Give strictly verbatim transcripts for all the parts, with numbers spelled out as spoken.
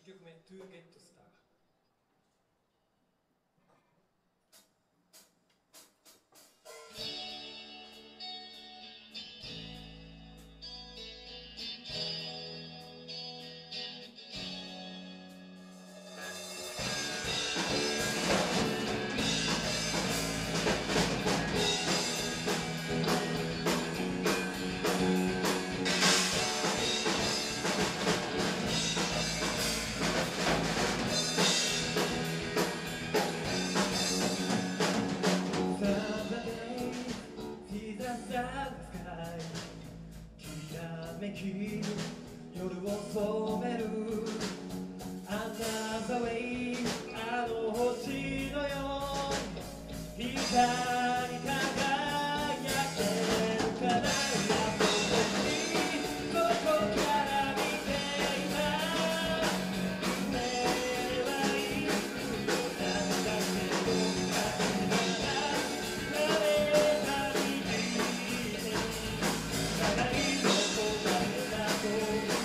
きょくめ「To Get Star」。夜を染める Another way あの星のように光り輝けるかな。どこから見ていた夢はいつもなんだけど慣れた道で長いの答えだと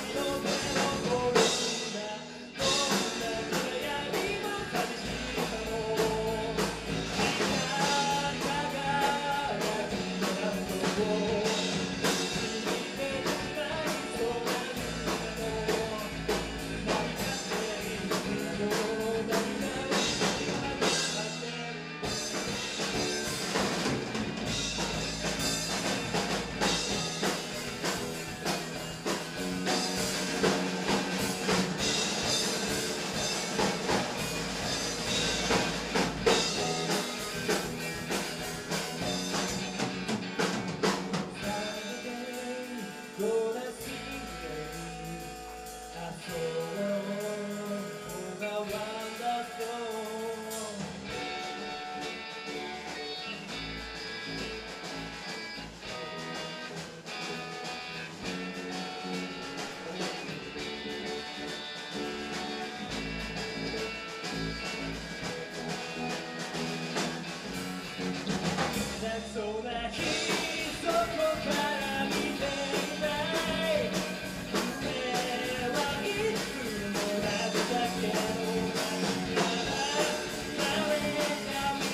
そうな日そこから見ていない夢はいつもなんだけど慣れた道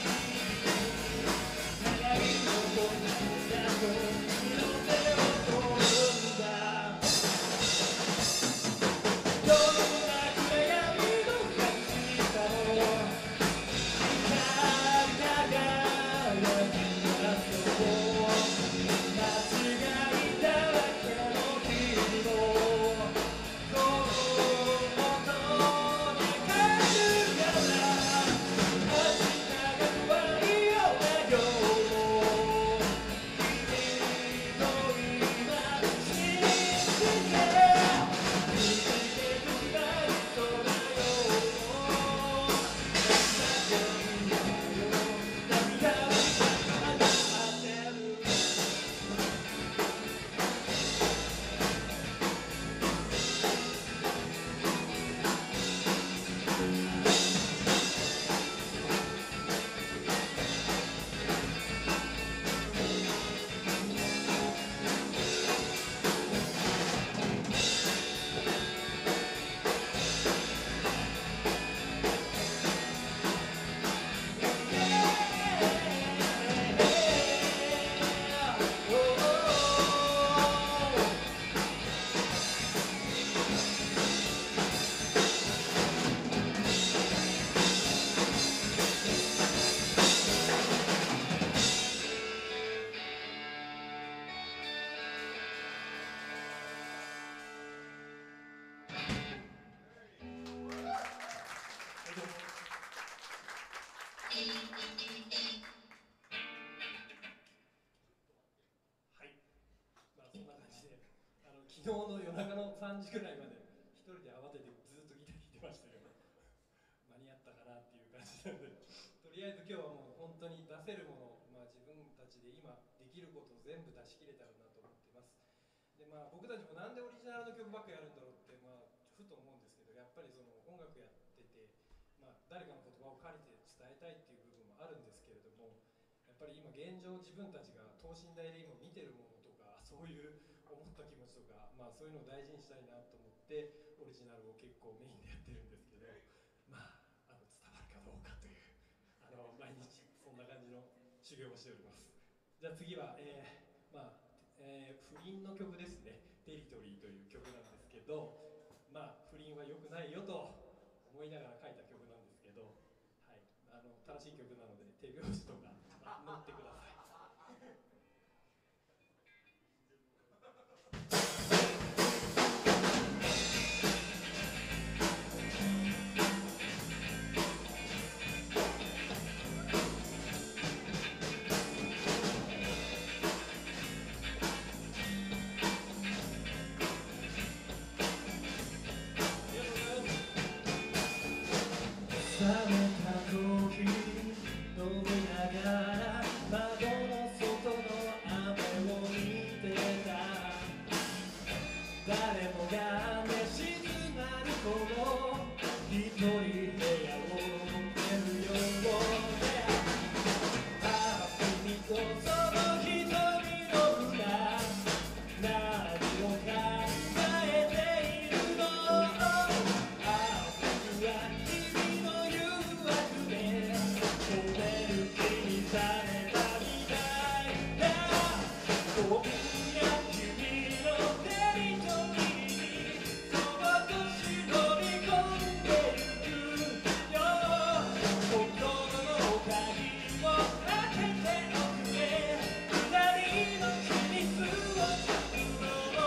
長いのとだと二の手を取るんだ。どんな暗闇の隠しさも光り輝く昨日の夜中のさんじぐらいまで一人で慌ててずっとギター弾いてましたけど間に合ったかなっていう感じなんで、とりあえず今日はもう本当に出せるもの、まあ、自分たちで今できることを全部出し切れたらなと思ってます。で、まあ、僕たちもなんでオリジナルの曲ばっかやるんだろうって、まあ、ふと思うんですけど、やっぱりその音楽やってて、まあ、誰かの言葉を借りて伝えたいっていう部分もあるんですけれども、やっぱり今現状自分たちが等身大で今見てるものとかそういう思った気持ちとか、まあ、そういうのを大事にしたいなと思ってオリジナルを結結構メインでやってるんですけど、まあ、あの伝わるかどうかというあの毎日そんな感じの修行をしております。じゃあ次は、えーまあえー、不倫の曲ですね。テリトリーという曲なんですけど、まあ不倫は良くないよと思いながら書いた曲なんですけど、はい、あの正しい曲なので手拍子とか乗ってください。冷めた時飲みながら窓の外の雨を見てた。誰もが寝静まる頃一人部屋を出るようで、ああ君とその瞳の裏何を考えているの。ああ僕は君の誘惑で止める気にされたみたいだ。今夜君のテリトリーにそっと忍び込んでゆくよ。心の鍵を開けておくれ。二人の秘密を作ろう。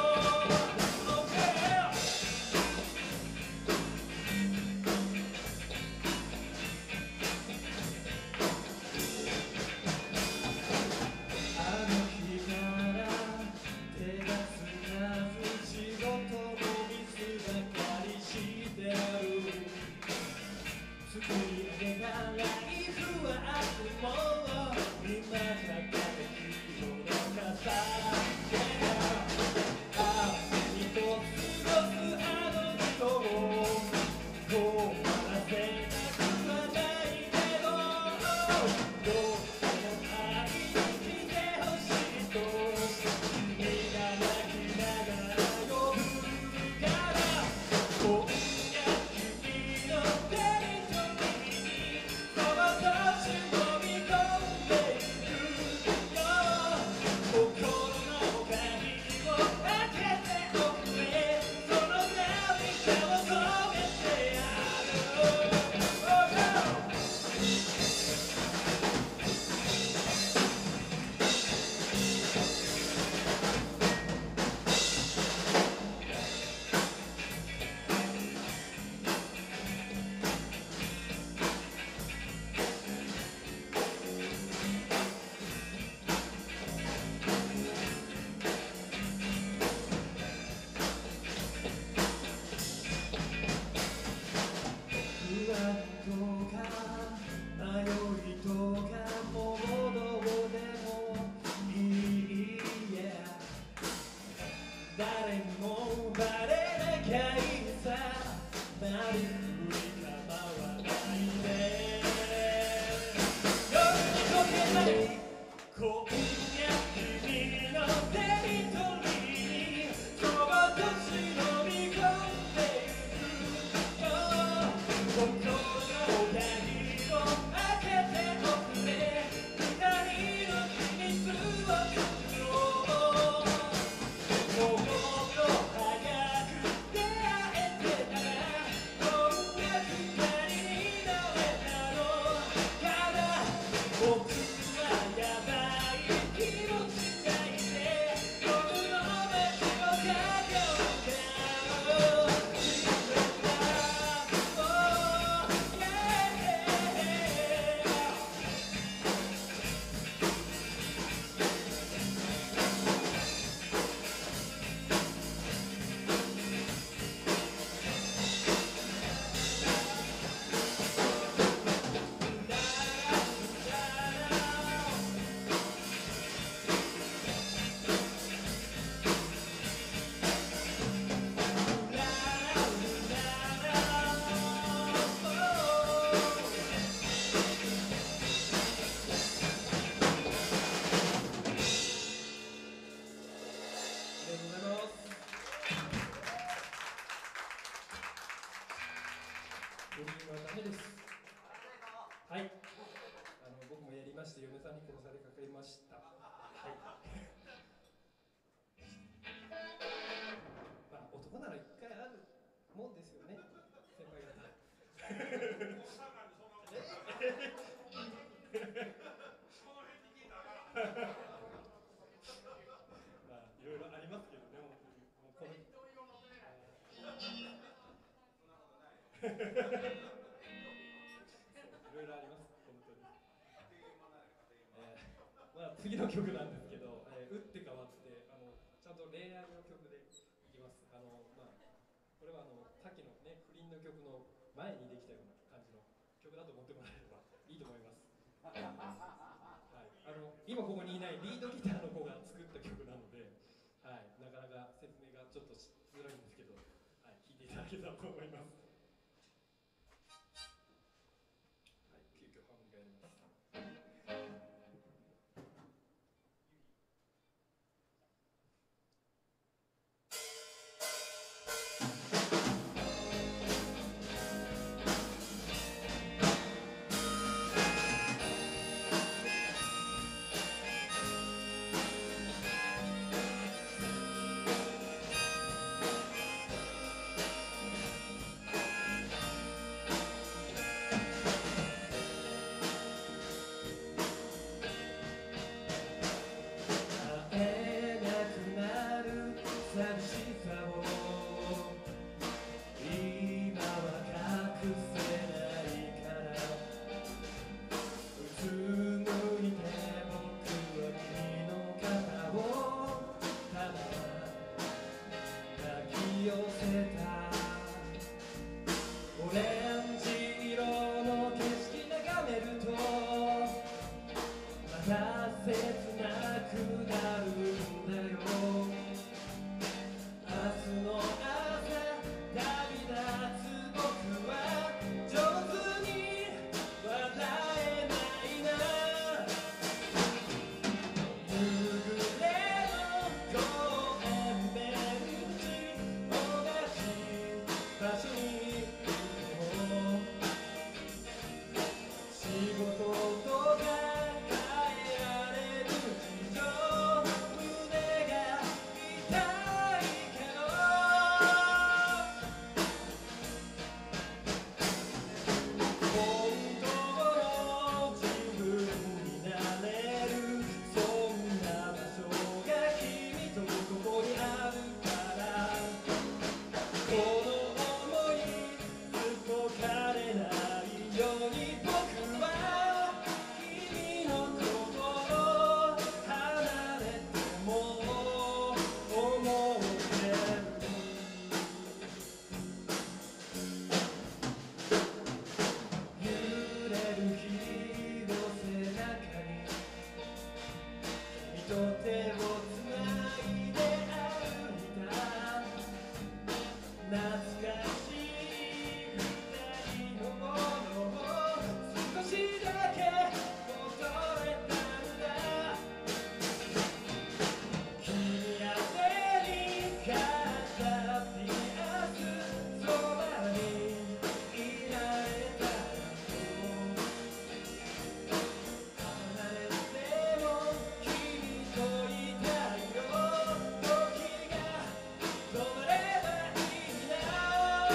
あの日から手がつかず仕事もミスばかりしてある。作り上げたライフはあっても今じゃ形を残さない。ああ君と過ごすあの人を困らせたくはないけど、どうしても会いに来てほしいと君が泣きながら呼ぶから。今夜君のテリトリーにそっと忍び込んでゆくよ。心の鍵を開けておくれ。その涙を止めてやる。不安とか迷いとかもうどうでもいいや。誰にもバレなきゃいいさ。なりふり構わないで。夜に溶けない今夜君のテリトリーにそっと忍び込んでゆくよ。心の鍵を開けておくれ。二人の秘密を作ろう。もっと早く出会ご理由はダメです。はい。あの僕もやりまして、嫁さんに殺されかかりました。はい。まあ男なら一回あるもんですよね、先輩方。まあいろいろありますけどね、本当に。もうこのいろいろあります、本当に。えー、まあ次の曲なんですけど、えー、打って変わってあのちゃんと恋愛の曲でいきます。あのまあこれはあのさっきのね不倫の曲の前にできたような感じの曲だと思ってもらえればいいと思います。はい、あの今ここにいないリードギターの子が作った曲なので、はい、なかなか説明がちょっとしづらいんですけど、はい、聴いていただけたらと思います。はい、急遽ハモリがやります。 止まればいいな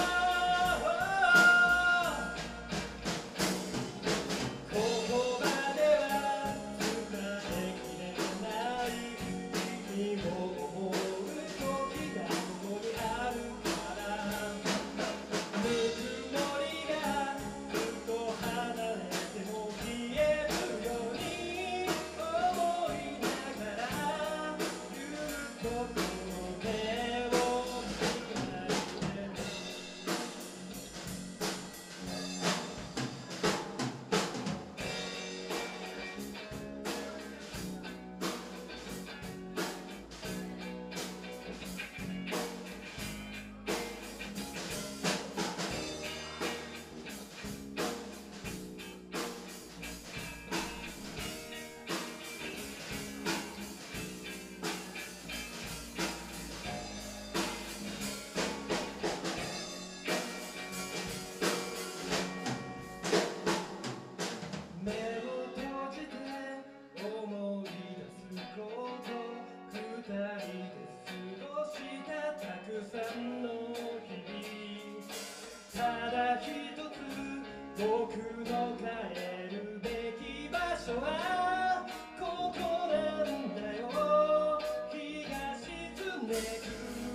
の帰るべき場所はここなんだよ。日が沈んでく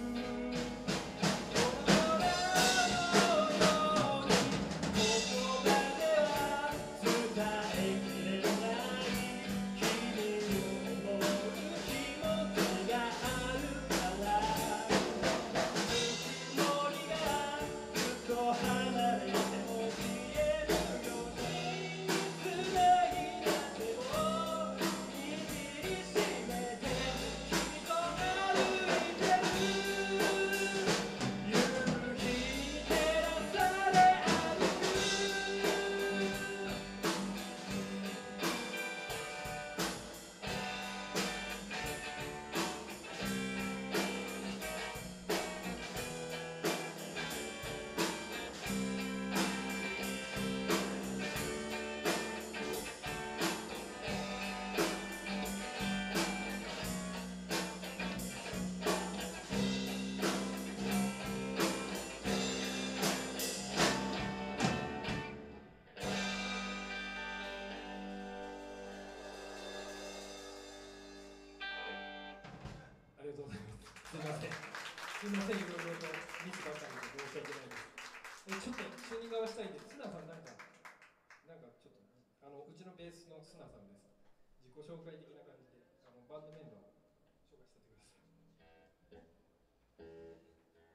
すみません、すみません、いろいろとミスばかりで申し訳ないです。えちょっとチューニング合わせたいんで、スナさん、なんか、なんかちょっと、あのうちのベースのスナさんです。自己紹介的な感じで、あのバンドメンバーを紹介させてください。 え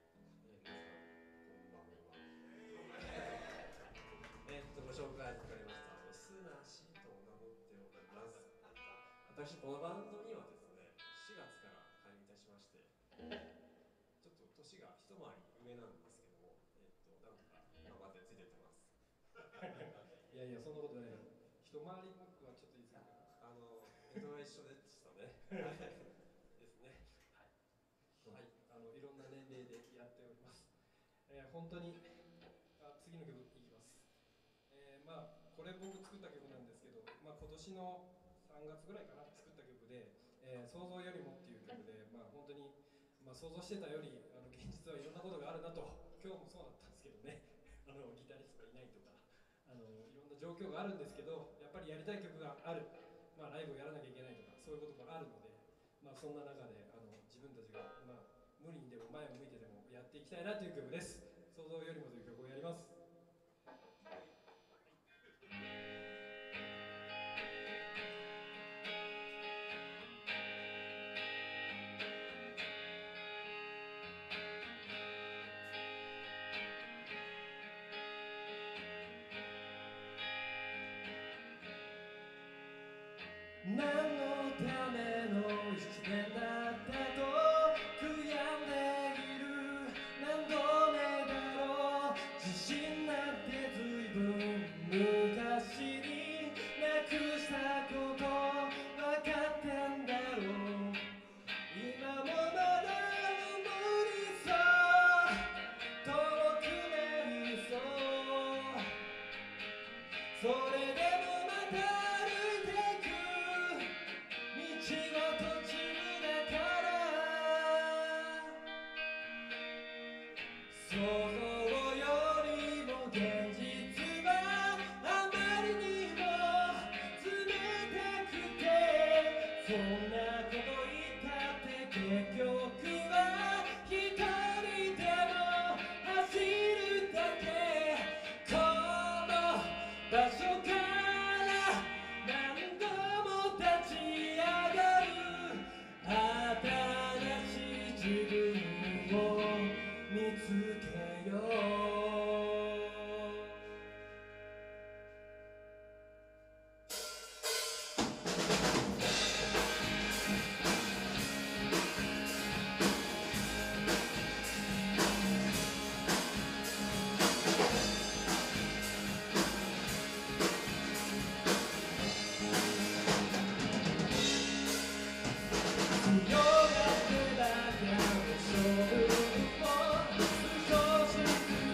ー、皆さん、こんばんは。えっと、ご紹介いただきました。スナシと名乗っております。私、このバンドにはですね、しがつから加入いたしまして、ちょっと年が一回り上なんですけども、えっと、なんとか頑張ってついていってます。 いやいや、そんなことないです。一回りはちょっと言い過ぎかな。 あの、江戸は一緒でしたね。ですね。はい。 はい、あのいろんな年齢でやっております。えー、本当にあ次の曲いきます。えー、まあこれ僕作った曲なんですけど、まあ今年のさんがつぐらいかな作った曲で、えー、想像よりもっていう曲で、まあ本当にまあ想像してたよりあの現実はいろんなことがあるなと、今日もそうだったんですけどね。あのギタリストがいないとか、あのいろんな状況があるんですけど、やっぱりやりたい曲がある。まあライブをやらなきゃいけないとかそういうこともあるので。まあそんな中であの自分たちが、まあ、無理にでも前を向いてでもやっていきたいなという曲です。想像よりもという曲をやります。何のための一年だったと悔やんでいる。何度目だろう。自信なんてずいぶん昔になくしたこと分かってんだろう。今もまだ無理そう遠くなりそう。それでもまた歩いてく道の途中だから。想像よりも現実はあまりにも冷たくて、そんなこと言ったって結局は一人でも走るだけ。この場所から何度も立ち上がる。新しい自分を見つけよう。強がってばかり勝負も少しずつ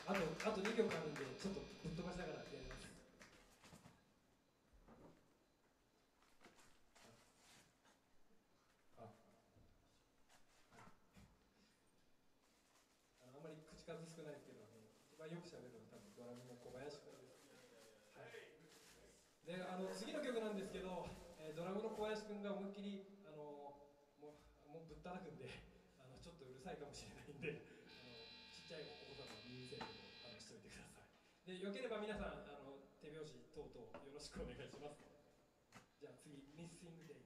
あとあとにきょくあるんでちょっとぶっ飛ばしながらやります。ああのあんまり口数少ないですけど、あの一番よくしゃべるのは多分ドラムの小林君です。はい、であの次の曲なんですけど、えー、ドラムの小林君が思いっきりあのもうもうぶったたくんで、あのちょっとうるさいかもしれないんで、あのちっちゃいお子様は耳栓であのしといてください。でよければ皆さんあの手拍子等々よろしくお願いします。じゃあ次、Missing Days。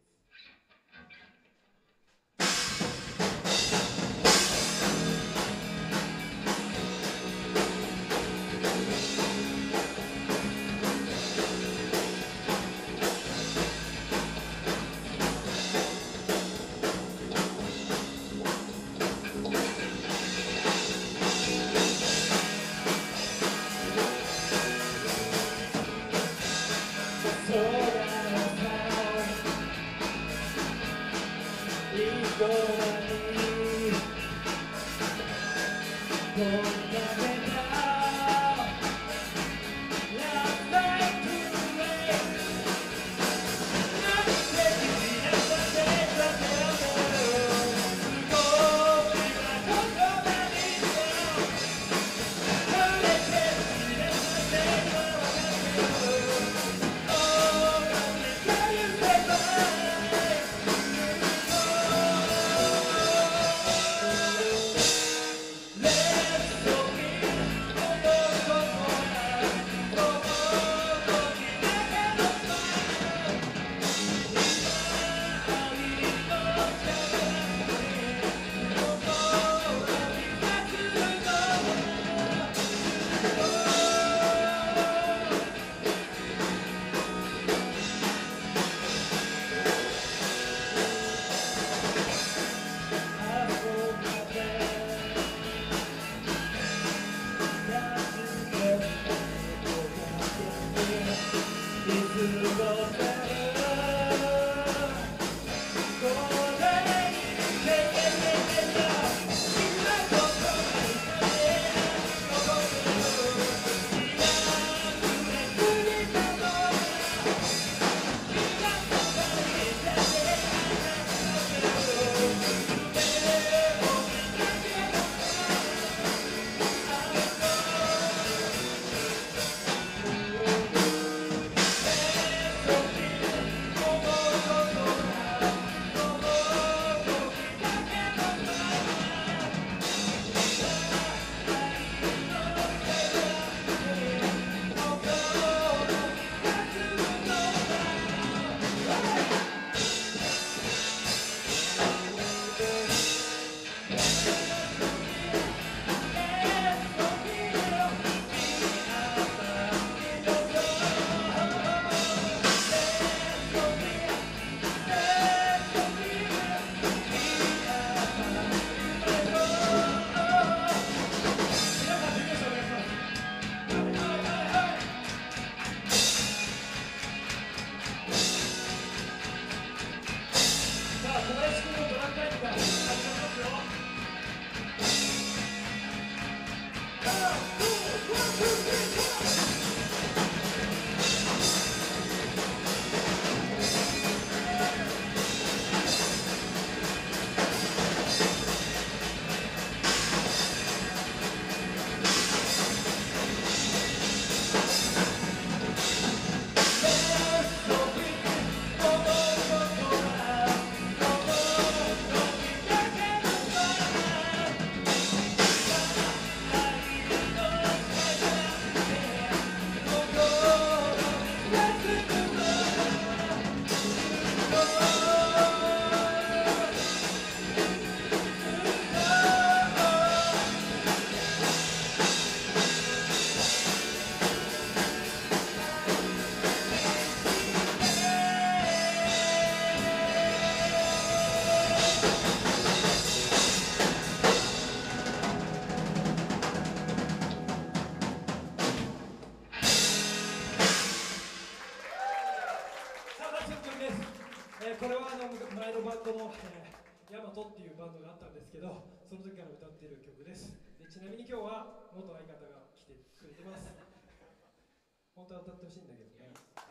これはあの前のバンドの、えーヤマトっていうバンドがあったんですけど、その時から歌っている曲です。でちなみに今日は元相方が来てくれてます。本当は歌ってほしいんだけどね。はい。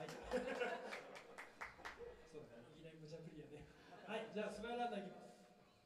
そうだね、いきなり無茶ぶりやね。はい、じゃあスマイルランナーいきます。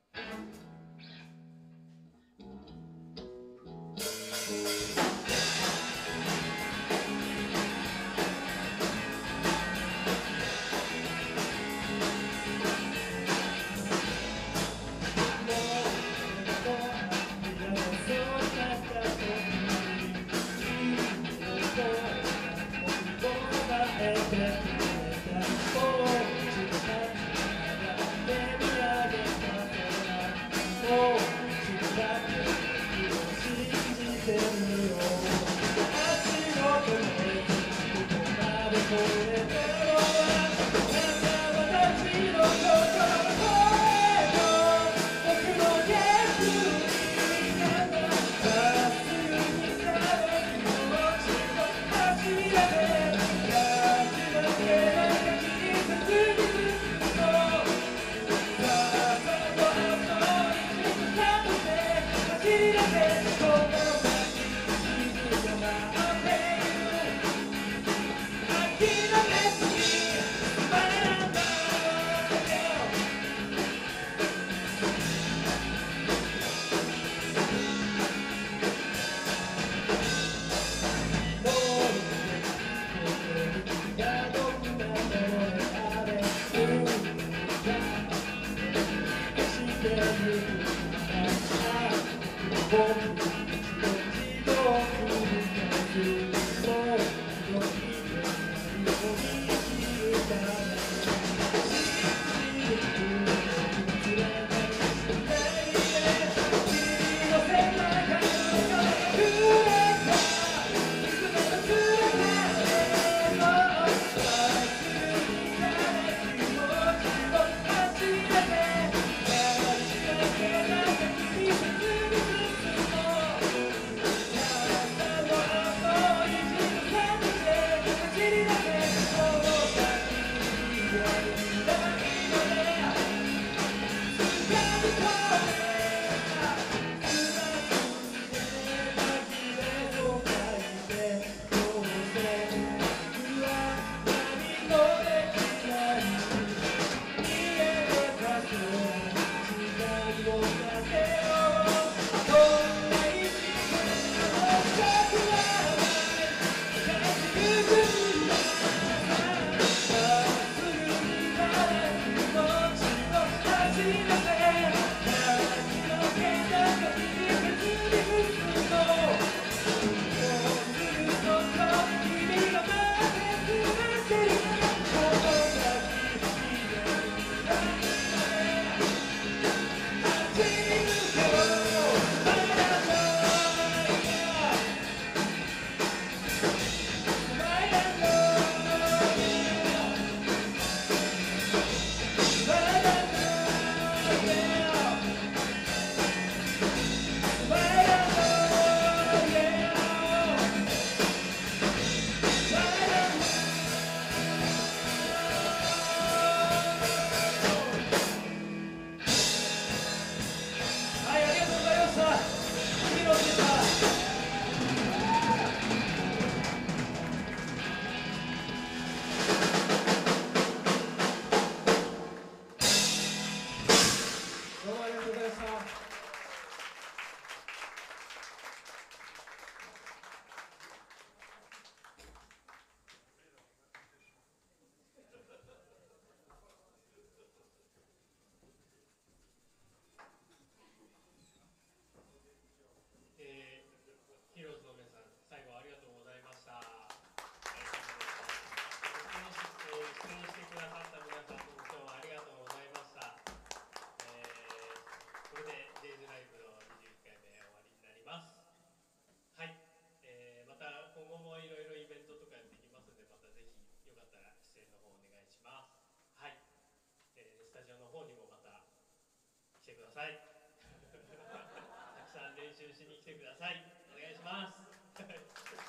はい。たくさん練習しに来てください。お願いします。それ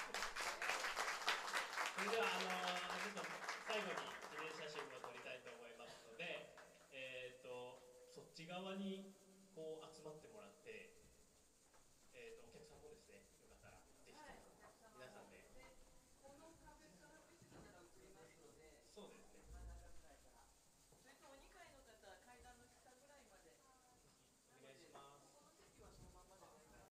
ではあのちょっと最後に記念写真を撮りたいと思いますので、えっとそっち側側に